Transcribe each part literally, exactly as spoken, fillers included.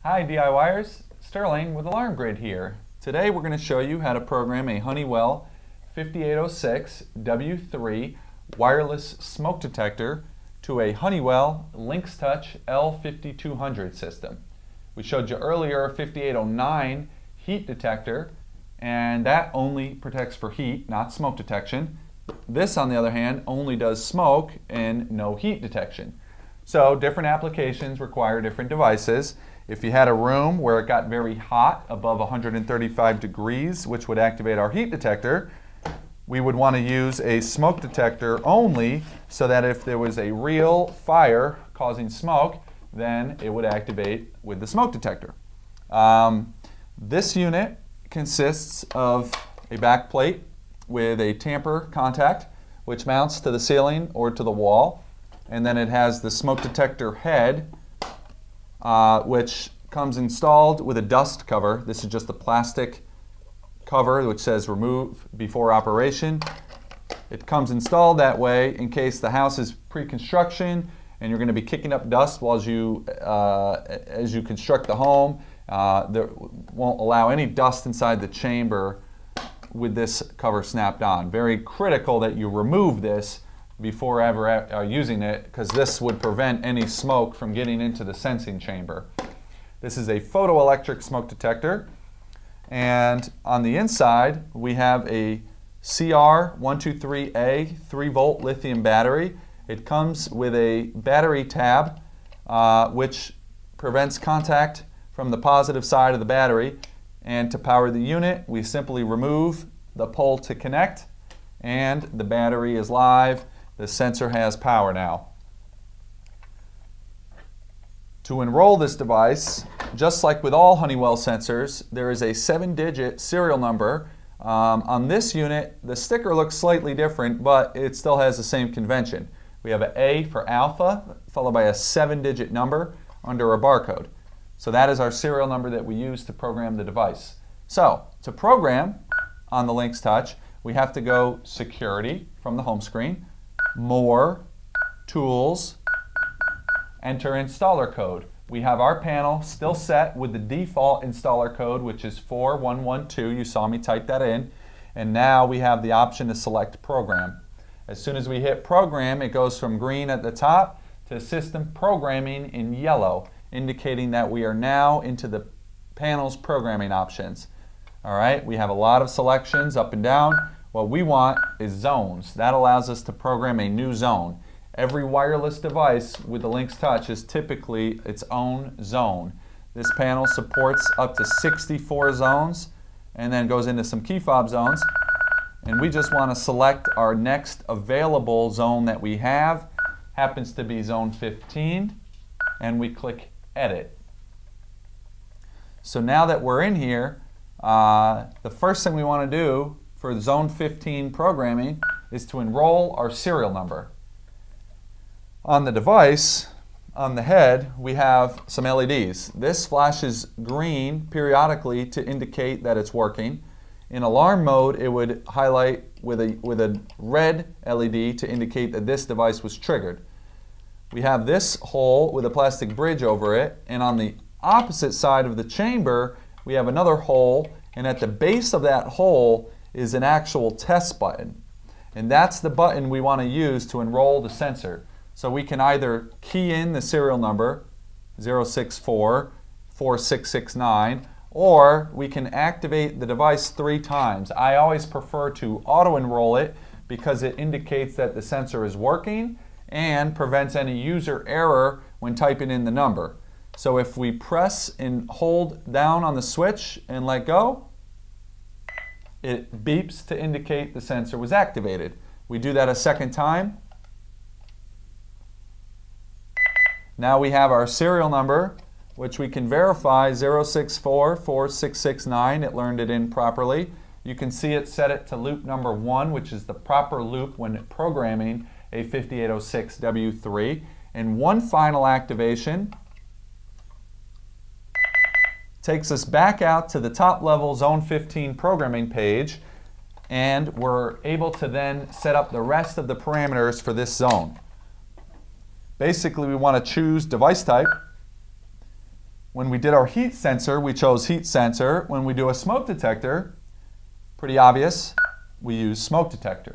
Hi DIYers, Sterling with Alarm Grid here. Today we're going to show you how to program a Honeywell fifty-eight oh six W three wireless smoke detector to a Honeywell LYNX Touch L fifty-two hundred system. We showed you earlier a fifty-eight oh nine heat detector, and that only protects for heat, not smoke detection. This, on the other hand, only does smoke and no heat detection. So different applications require different devices. If you had a room where it got very hot, above one hundred thirty-five degrees, which would activate our heat detector, we would want to use a smoke detector only, so that if there was a real fire causing smoke, then it would activate with the smoke detector. Um, this unit consists of a back plate with a tamper contact, which mounts to the ceiling or to the wall, and then it has the smoke detector head, Uh, which comes installed with a dust cover. This is just a plastic cover which says remove before operation. It comes installed that way in case the house is pre-construction and you're going to be kicking up dust while you, uh, as you construct the home. Uh, there won't allow any dust inside the chamber with this cover snapped on. Very critical that you remove this before ever uh, using it, because this would prevent any smoke from getting into the sensing chamber. This is a photoelectric smoke detector, and on the inside we have a C R one two three A three volt lithium battery. It comes with a battery tab uh, which prevents contact from the positive side of the battery, and to power the unit we simply remove the pole to connect, and the battery is live. The sensor has power now. To enroll this device, just like with all Honeywell sensors, there is a seven digit serial number. Um, on this unit, the sticker looks slightly different, but it still has the same convention. We have an A for alpha, followed by a seven digit number under a barcode. So that is our serial number that we use to program the device. So, to program on the LYNX Touch, we have to go Security from the home screen, More, Tools, enter installer code. We have our panel still set with the default installer code, which is four one one two. You saw me type that in. And now we have the option to select Program. As soon as we hit Program, it goes from green at the top to System Programming in yellow, indicating that we are now into the panel's programming options. All right, we have a lot of selections up and down. What we want is zones. That allows us to program a new zone. Every wireless device with the LYNX Touch is typically its own zone. This panel supports up to sixty-four zones and then goes into some key fob zones. And we just want to select our next available zone that we have. Happens to be zone fifteen, and we click Edit. So now that we're in here, uh, the first thing we want to do for zone fifteen programming is to enroll our serial number. On the device, on the head, we have some L E Ds. This flashes green periodically to indicate that it's working. In alarm mode, it would highlight with a, with a red L E D to indicate that this device was triggered. We have this hole with a plastic bridge over it, and on the opposite side of the chamber, we have another hole, and at the base of that hole is an actual test button. And that's the button we want to use to enroll the sensor. So we can either key in the serial number zero six four four six six nine, or we can activate the device three times. I always prefer to auto-enroll it because it indicates that the sensor is working and prevents any user error when typing in the number. So if we press and hold down on the switch and let go, it beeps to indicate the sensor was activated. We do that a second time. Now we have our serial number, which we can verify zero six four four six six nine. It learned it in properly. You can see it set it to loop number one, which is the proper loop when programming a fifty-eight oh six W three. And one final activation takes us back out to the top level zone fifteen programming page, and we're able to then set up the rest of the parameters for this zone. Basically, we want to choose device type, When we did our heat sensor, we chose heat sensor. When we do a smoke detector, pretty obvious, we use smoke detector.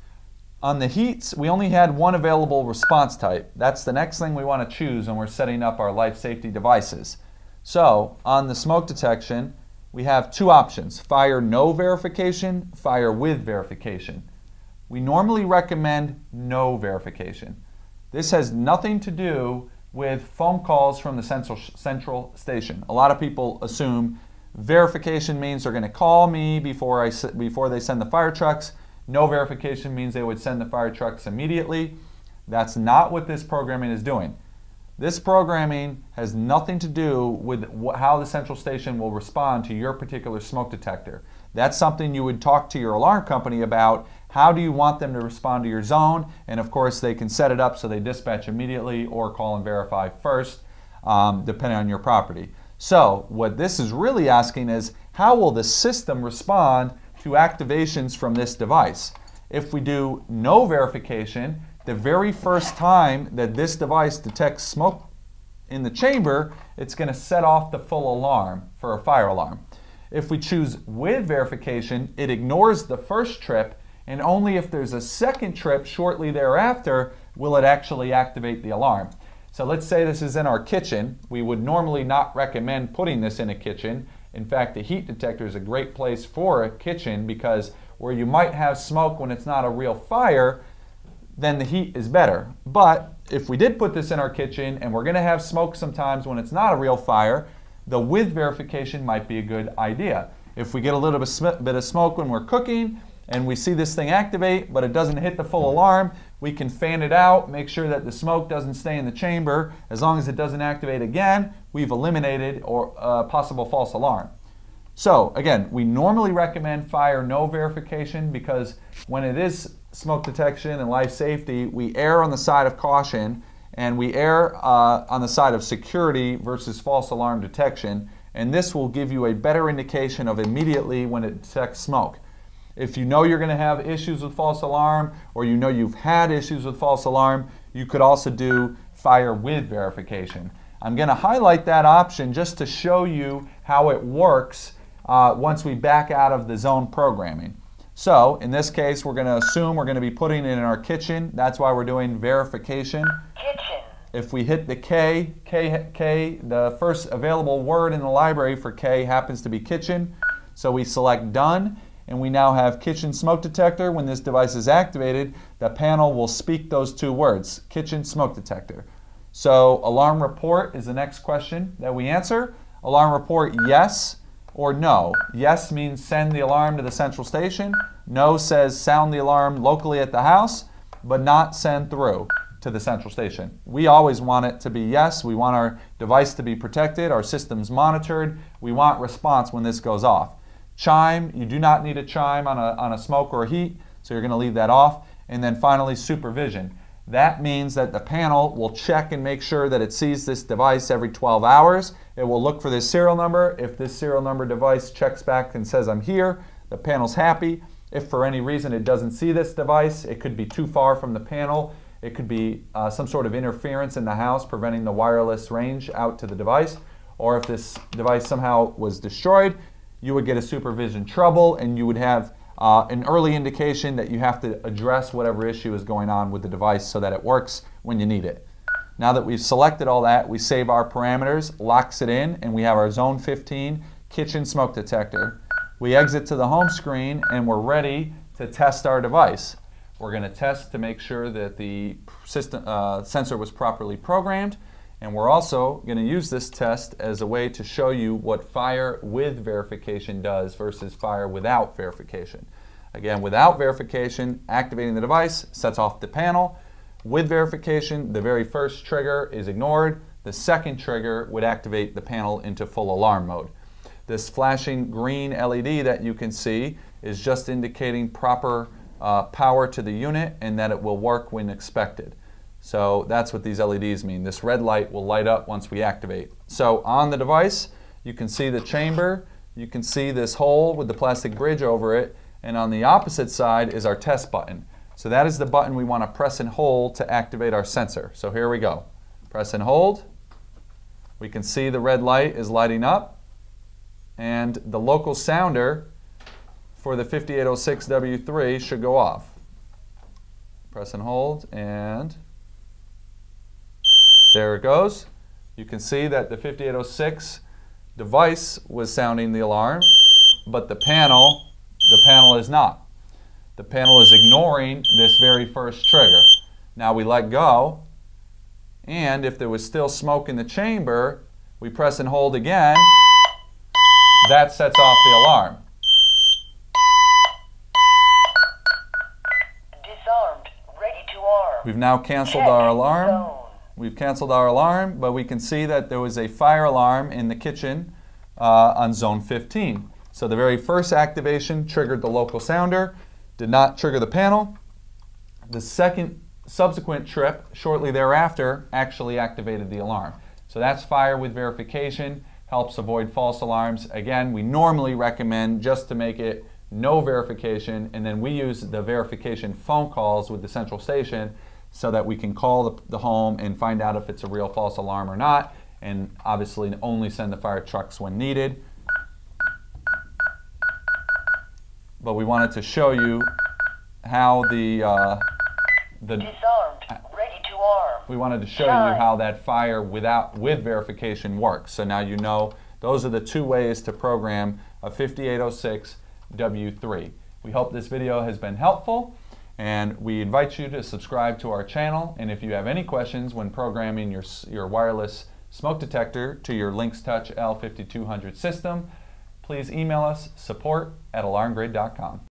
On the heats, we only had one available response type. That's the next thing we want to choose when we're setting up our life safety devices. So, on the smoke detection, we have two options: fire no verification, fire with verification. We normally recommend no verification. This has nothing to do with phone calls from the central, central station. A lot of people assume verification means they're going to call me before, I, before they send the fire trucks. No verification means they would send the fire trucks immediately. That's not what this programming is doing. This programming has nothing to do with how the central station will respond to your particular smoke detector. That's something you would talk to your alarm company about. How do you want them to respond to your zone? And of course, they can set it up so they dispatch immediately or call and verify first, um, depending on your property. So what this is really asking is, how will the system respond to activations from this device? If we do no verification, the very first time that this device detects smoke in the chamber, it's going to set off the full alarm for a fire alarm. If we choose with verification, it ignores the first trip, and only if there's a second trip shortly thereafter will it actually activate the alarm. So let's say this is in our kitchen. We would normally not recommend putting this in a kitchen. In fact, the heat detector is a great place for a kitchen, because where you might have smoke when it's not a real fire, then the heat is better. But if we did put this in our kitchen and we're going to have smoke sometimes when it's not a real fire, the with verification might be a good idea. If we get a little bit of smoke when we're cooking and we see this thing activate but it doesn't hit the full alarm, we can fan it out, make sure that the smoke doesn't stay in the chamber. As long as it doesn't activate again, we've eliminated or a possible false alarm. So again, we normally recommend fire no verification, because when it is smoke detection and life safety, we err on the side of caution, and we err uh, on the side of security versus false alarm detection, and this will give you a better indication of immediately when it detects smoke. If you know you're going to have issues with false alarm, or you know you've had issues with false alarm, you could also do fire with verification. I'm going to highlight that option just to show you how it works uh, once we back out of the zone programming. So in this case, we're going to assume we're going to be putting it in our kitchen. That's why we're doing verification. Kitchen. If we hit the K, K, K, the first available word in the library for K happens to be kitchen. So we select done, and we now have kitchen smoke detector. When this device is activated, the panel will speak those two words, kitchen smoke detector. So alarm report is the next question that we answer. Alarm report, yes or no. Yes means send the alarm to the central station. No says sound the alarm locally at the house, but not send through to the central station. We always want it to be yes. We want our device to be protected, our systems monitored. We want response when this goes off. Chime, you do not need a chime on a, on a smoke or a heat, so you're going to leave that off. And then finally, supervision. That means that the panel will check and make sure that it sees this device every twelve hours. It will look for this serial number. If this serial number device checks back and says, I'm here, the panel's happy. If for any reason it doesn't see this device, it could be too far from the panel. It could be uh, some sort of interference in the house preventing the wireless range out to the device. Or if this device somehow was destroyed, you would get a supervision trouble, and you would have uh, an early indication that you have to address whatever issue is going on with the device so that it works when you need it. Now that we've selected all that, we save our parameters, locks it in, and we have our zone fifteen kitchen smoke detector. We exit to the home screen, and we're ready to test our device. We're going to test to make sure that the system, uh, sensor was properly programmed, and we're also going to use this test as a way to show you what fire with verification does versus fire without verification. Again, without verification, activating the device sets off the panel. With verification, the very first trigger is ignored. The second trigger would activate the panel into full alarm mode. This flashing green L E D that you can see is just indicating proper uh, power to the unit and that it will work when expected. So that's what these L E Ds mean. This red light will light up once we activate. So on the device, you can see the chamber, you can see this hole with the plastic bridge over it, and on the opposite side is our test button. So that is the button we want to press and hold to activate our sensor. So here we go. Press and hold. We can see the red light is lighting up, and the local sounder for the fifty-eight oh six W three should go off. Press and hold, and there it goes. You can see that the fifty-eight oh six device was sounding the alarm, but the panel, the panel is not. The panel is ignoring this very first trigger. Now we let go, and if there was still smoke in the chamber, we press and hold again. That sets off the alarm. Disarmed, ready to arm. We've now canceled Check our alarm. zone. We've canceled our alarm, but we can see that there was a fire alarm in the kitchen uh, on zone fifteen. So the very first activation triggered the local sounder, did not trigger the panel. The second subsequent trip shortly thereafter actually activated the alarm. So that's fire with verification, helps avoid false alarms. Again, we normally recommend just to make it no verification, and then we use the verification phone calls with the central station so that we can call the, the home and find out if it's a real false alarm or not, and obviously only send the fire trucks when needed. But we wanted to show you how the, uh, the Disarmed, ready to arm. we wanted to show you how that fire without with verification works. So now you know those are the two ways to program a fifty-eight oh six W three. We hope this video has been helpful, and we invite you to subscribe to our channel. And if you have any questions when programming your, your wireless smoke detector to your LYNX Touch L fifty-two hundred system, please email us support at alarm grid dot com.